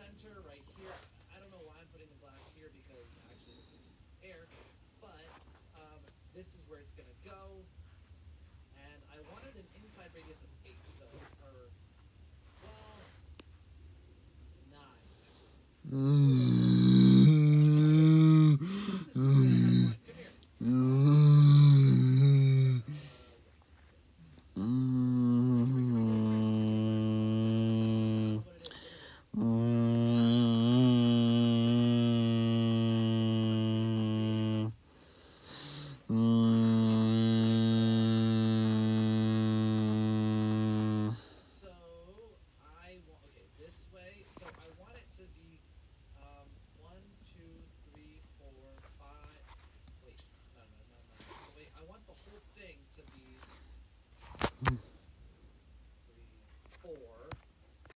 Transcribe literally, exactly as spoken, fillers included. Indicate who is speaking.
Speaker 1: center right here. I don't know why I'm putting the glass here because actually there's air, but um, this is where it's gonna go. And I wanted an inside radius of eight, so or well nine.